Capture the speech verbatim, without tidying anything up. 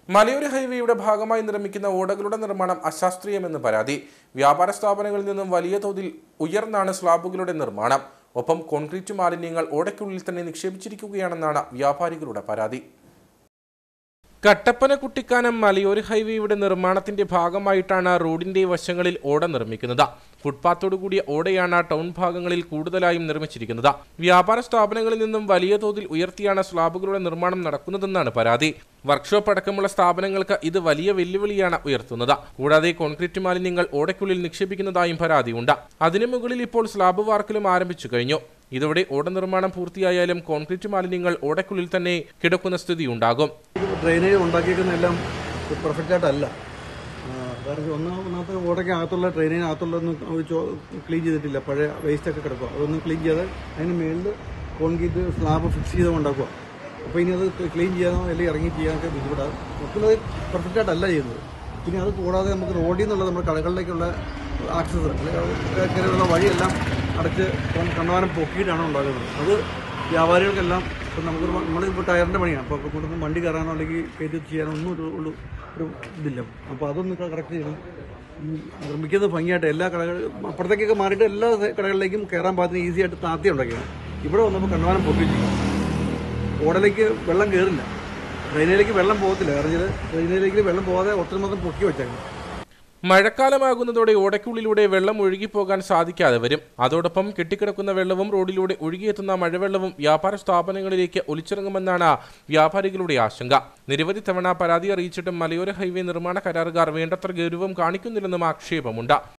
മലയോര ഹൈവേയുടെ ഭാഗമായി നിർമ്മിക്കുന്ന ഓടകളുടെ നിർമ്മാണം അശാസ്ത്രീയമെന്ന് പരാതി. വ്യാപാര സ്ഥാപനങ്ങളിൽ നിന്നും വലിയ തോതിൽ ഉയർന്നാണ് സ്ലാബുകളുടെ നിർമ്മാണം. ഒപ്പം കോൺക്രീറ്റ് മാലിന്യങ്ങൾ ഓടയ്ക്കുള്ളിൽ തന്നെ നിക്ഷേപിച്ചിരിക്കുകയാണെന്നാണ് വ്യാപാരികളുടെ പരാതി. കട്ടപ്പന കുട്ടിക്കാനം മലയോര ഹൈവേയുടെ നിർമ്മാണത്തിന്റെ ഭാഗമായിട്ടാണ് റോഡിന്റെ വശങ്ങളിൽ ഓട നിർമ്മിക്കുന്നത്. ഫുട്പാത്തോടുകൂടിയ ഓടയാണ് ടൗൺ ഭാഗങ്ങളിൽ കൂടുതലായും നിർമ്മിച്ചിരിക്കുന്നത്. വ്യാപാര സ്ഥാപനങ്ങളിൽ നിന്നും വലിയ തോതിൽ ഉയർത്തിയാണ് സ്ലാബുകളുടെ നിർമ്മാണം നടക്കുന്നതെന്നാണ് പരാതി. വർക്ക്ഷോപ്പ് അടക്കമുള്ള സ്ഥാപനങ്ങൾക്ക് ഇത് വലിയ വെല്ലുവിളിയാണ് ഉയർത്തുന്നത്. കൂടാതെ കോൺക്രീറ്റ് മാലിന്യങ്ങൾ ഓടയ്ക്കുള്ളിൽ നിക്ഷേപിക്കുന്നതായും പരാതിയുണ്ട്. അതിനു മുകളിൽ ഇപ്പോൾ സ്ലാബ് വാർക്കലും ആരംഭിച്ചു കഴിഞ്ഞു. ഇതോടെ ഓട നിർമ്മാണം പൂർത്തിയായാലും കോൺക്രീറ്റ് മാലിന്യങ്ങൾ ഓടയ്ക്കുള്ളിൽ തന്നെ കിടക്കുന്ന സ്ഥിതിയുണ്ടാകും. ഡ്രെയിനേജ് ഉണ്ടാക്കിയിരിക്കുന്നതെല്ലാം പെർഫെക്റ്റ് ആയിട്ടല്ല. കാരണം ഒന്നാമത്തെ ഓടയ്ക്കകത്തുള്ള ഡ്രെയിനേജിനകത്തുള്ളതൊന്നും ക്ലീൻ ചെയ്തിട്ടില്ല. പഴയ വേസ്റ്റ് ഒക്കെ കിടക്കുക. അതൊന്നും ക്ലീൻ ചെയ്യാതെ അതിന് മേളിൽ കോൺക്രീറ്റ് സ്ലാബ് ഫിക്സ് ചെയ്ത് ഉണ്ടാക്കുക. അപ്പോൾ ഇനി അത് ക്ലീൻ ചെയ്യാനോ അല്ലെങ്കിൽ ഇറങ്ങി ചെയ്യാനൊക്കെ ബുദ്ധിമുട്ടാണ്. മൊത്തത്തിൽ പെർഫെക്റ്റ് ആയിട്ടല്ല ചെയ്യുന്നത്. പിന്നെ അത് കൂടാതെ നമുക്ക് റോഡിൽ നിന്നുള്ള നമ്മുടെ കടകളിലേക്കുള്ള ആക്സസ് ഇങ്ങനെയുള്ള വഴിയെല്ലാം അടച്ച് കണ്ടവാനം പൊക്കിയിട്ടാണ് ഉണ്ടാകുന്നത്. അത് വ്യാപാരികൾക്കെല്ലാം ഇപ്പം നമുക്ക് നമ്മളിപ്പോൾ ടയറിൻ്റെ പണിയാണ്. അപ്പോൾ കൊണ്ടൊന്നും വണ്ടി കയറാനോ അല്ലെങ്കിൽ കയറ്റി ചെയ്യാനോ ഒന്നും ഒരു ഉള്ളു ഒരു ഇതില്ല. അപ്പോൾ അതൊന്നും കറക്റ്റ് ചെയ്യണം. നിർമ്മിക്കുന്നത് ഭംഗിയായിട്ട് എല്ലാ കടകളും അപ്പുറത്തേക്കൊക്കെ മാറിയിട്ട് എല്ലാ കടകളിലേക്കും കയറാൻ പാകത്തിന് ഈസി ആയിട്ട് താത്തി ഉണ്ടാക്കിയാണ്. ഇവിടെ വന്നപ്പോൾ കണ്ടവാനം പൊക്കിയിട്ടില്ല. ഓടലേക്ക് വെള്ളം കയറില്ല, ഡ്രെയിനേജിലേക്ക് വെള്ളം പോകത്തില്ല. കാരണം ഡ്രെയിനേജിലേക്ക് വെള്ളം പോകാതെ ഒത്തിരി മാത്രം പൊക്കി വെച്ചേക്കണം. മഴക്കാലമാകുന്നതോടെ ഓടയ്ക്കുള്ളിലൂടെ വെള്ളം ഒഴുകിപ്പോകാൻ സാധിക്കാതെ വരും. അതോടൊപ്പം കെട്ടിക്കിടക്കുന്ന വെള്ളവും റോഡിലൂടെ ഒഴുകിയെത്തുന്ന മഴവെള്ളവും വ്യാപാര സ്ഥാപനങ്ങളിലേക്ക് ഒലിച്ചിറങ്ങുമെന്നാണ് വ്യാപാരികളുടെ ആശങ്ക. നിരവധി തവണ പരാതി അറിയിച്ചിട്ടും മലയോര ഹൈവേ നിർമ്മാണ കരാറുകാർ വേണ്ടത്ര ഗൗരവം കാണിക്കുന്നില്ലെന്നും ആക്ഷേപമുണ്ട്.